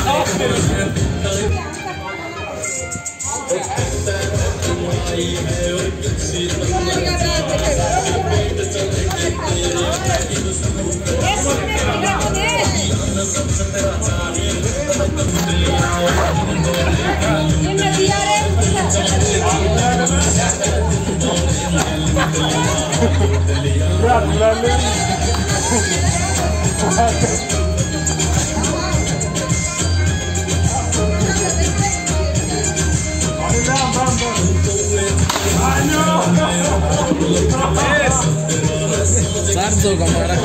Sardo kamera.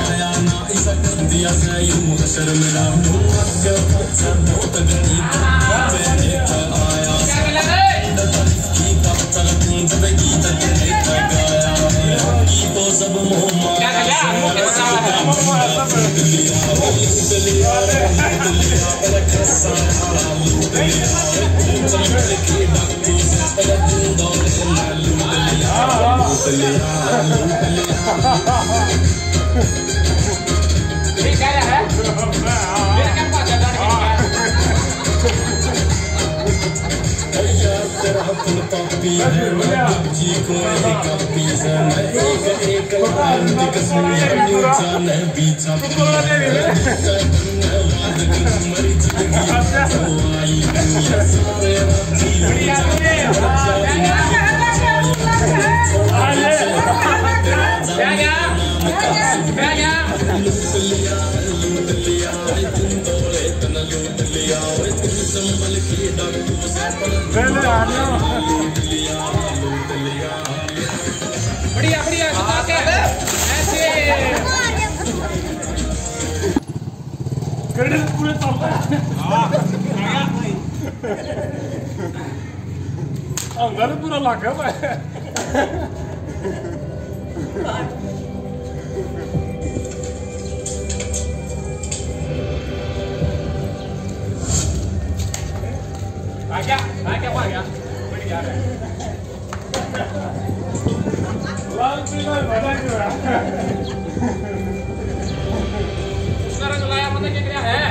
ये क्या है? मेरा क्या बात है? बढ़िया बढ़िया ऐसे पूरे अंदर पूरा लग गया आ गया बढ़ गया लाल पीला बड़ा क्यों उसका रंग लाया पता क्या है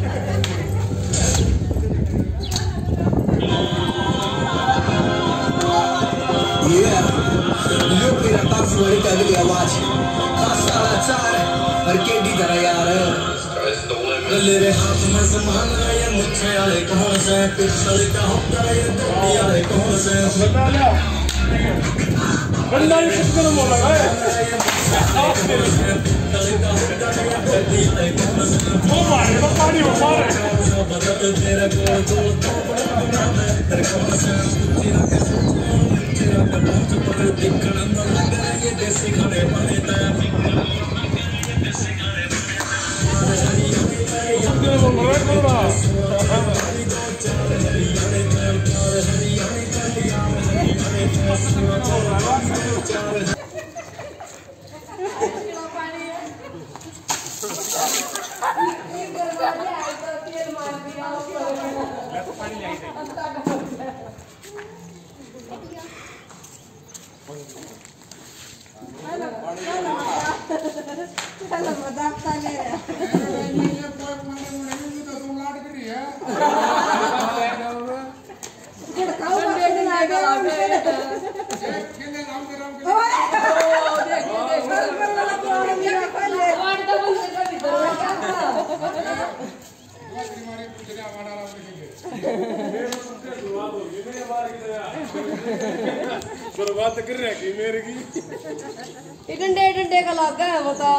लोग मेरा ताक्स वाली का अगली आवाज खासा लाचार हर केडी तरह यार मेरे हाथ में सामान है ये मुझे वाले कौन से पिछले का होता है ये दोड़ी वाले कौन से बंदा ही कुछ करो बोला है वो मारे तो पानी हो मारे तेरा कोल तो तेरे कौन से तेरा कदम पर दिखना न लगा ये देसी खाने पाने बर्बाद कर रहा है मेरे की डंडे डंडे का लगा है बता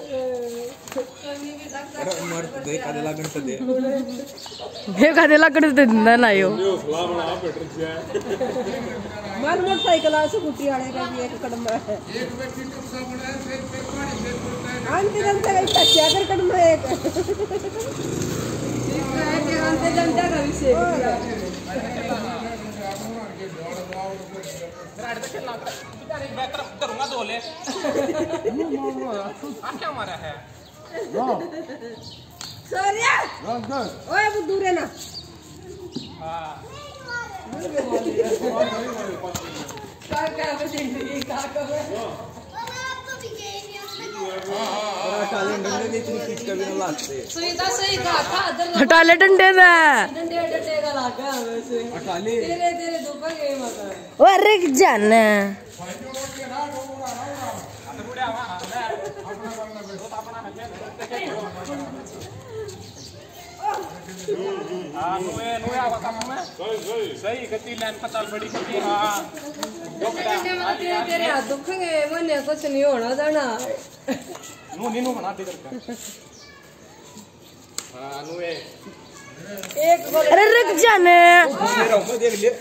मर्द देखा दे लागण से दे देखा दे लागण से दिंदा ना यो मन मोटरसाइकिल से गुटी आने का भी एक कदम है एक व्यक्ति तो सब बड़ा है फिर पानी से अंत घंटे का क्या कर कदम है एक घंटे घंटा का विषय करूंगा तो ले क्या मारा है सोनिया ओए वो दूर है ना हटा ले डंडे से अरे जान सही गति लाइन पताल बड़ी गति हाँ तेरे हाथ दुखेंगे मने कुछ नहीं होना जाना नो नीनो बना दे करके हाँ नुए एक अरे रुक जाने देख ले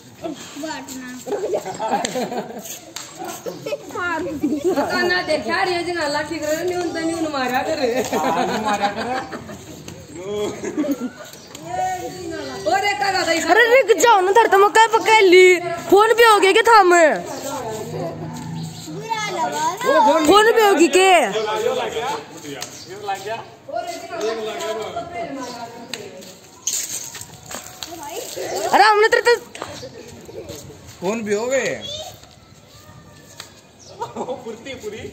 ना देखा रही है जगह लाठी करे नहीं उनता नहीं उन मारा करे और एक का अरे रुक जाओ ना धरता मक्का पकड़ ली फोन पे हो गया क्या था मैं फोन पे होगी के अरे हमने तेरे तो फोन भी हो गए पूरी पूरी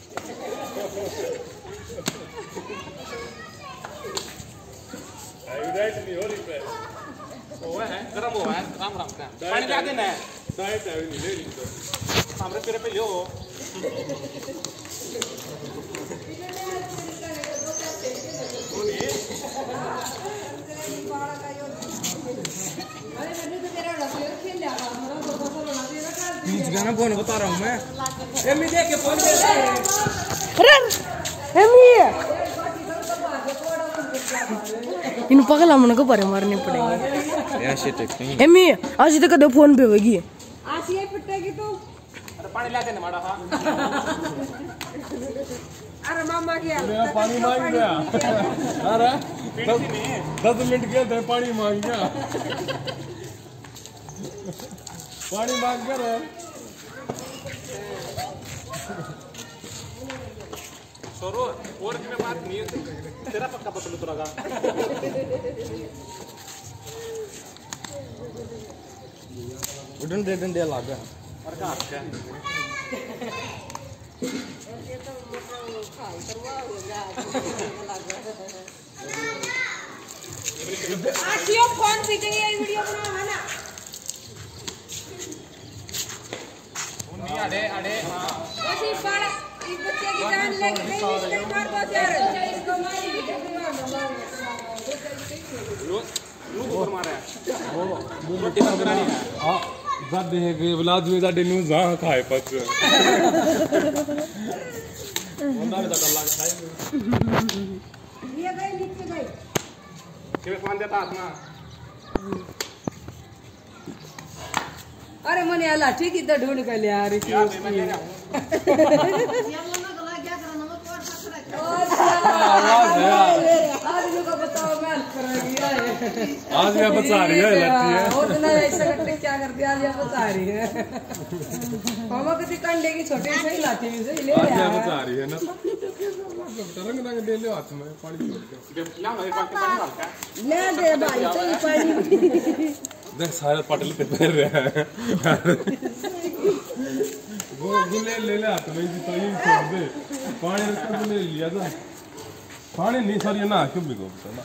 नहीं हो रही है वो है गरम हुआ है राम राम का पानी ला देना है डाइट है नहीं ले ली तो हमरे तेरे पे लियो बीच गाना फोन बता रहा हूँ मैं एमी देख के फोन दे अरे एमी इन पगला मन को पर मारने पड़ेंगे यार शिट नहीं एमी आज तक कदे फोन पे होगी आज ये पिटेगी तो अरे पानी ला देना माड़ा हाँ अरे मामा गया पानी मांग गया अरे 10 मिनट के थे पानी मांग गया पानी मांग कर सोरो और की में बात नहीं है तेरा पक्का पसंद उतरेगा डंडे लगा और कहाँ क्या आशियो फोन पीटेंगे ये वीडियो बनाओ है ना उन्हीं आड़े आड़े हाँ ऐसी बड़ा इस बच्चे की जान लेके नहीं इसके मार बहुत यार इसको मारी ऊपर मारा है रोटी बनानी है हाँ ज़्यादा है कि औलाद में ज़्यादा न्यूज़ हाँ खाए पच उन्होंने ज़्यादा लाग खाए ये गई नीचे गई कि मैं फोन देता हाथ में अरे मने लाठी किधर ढूंढ कर ले आ रही थी यार मैं ले रहा हूँ आदमी को बताओ मैं करेगी आज मैं बचा रही है लगती है और ना ऐसा करते क्या करती आज ये बता रही है मामा किसी कंडे की छोटी से ही लाठी में से ले आज मैं आया बचा रही है ना रंग रंग दे ले हाथ में पानी छोड़ के ना एक बाल्टी पानी डाल के ले दे भाई चल पानी देख सारे पटल पे तैर रहे हैं वो गुले ले ले हाथ में जी तो ये छोड़ दे पानी रखकर ले लिया था पानी नहीं सर ये ना क्यों भी को ना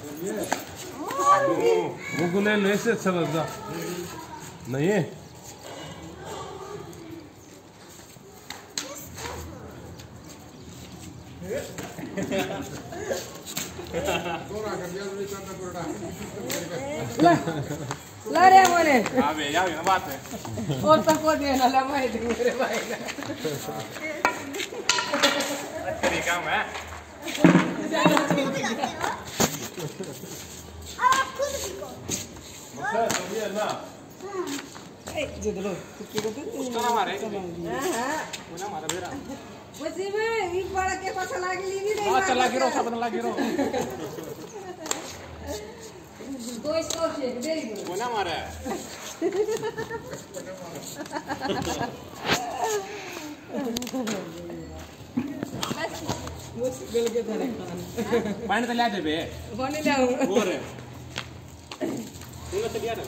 वो गुले ले से अच्छा लगता नहीं है ला रे मने हाँ भैया ये ना बात है और तक को देना ला मैं मेरे भाई ना तरीका है सभी है ना उसका ना मारे वो ना मारा मेरा उसी में एक बड़ा के पास लागी ली नहीं हां चला गिरो सब लगा गिरो दो इसको चेक दे दो वो ना मारा मुश्किल के तरह पानी तो ला दे बे पानी ले आऊं और तूने तो लिया ना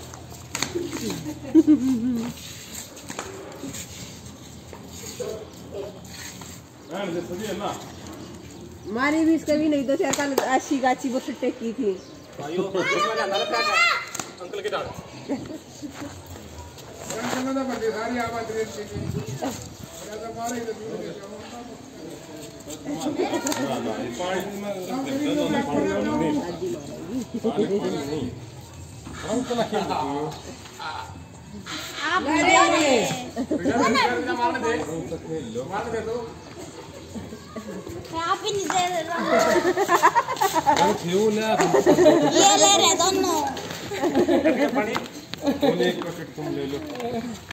सभी है ना मारी भी कभी नहीं तो चार का अच्छी गाची वो फिटे की थी आयो मैंने अंदर फेंका अंकल के डाल आप ही नहीं दे रहे फ्यूल है ये ले रहे दोनों पानी एक पैकेट तुम ले लो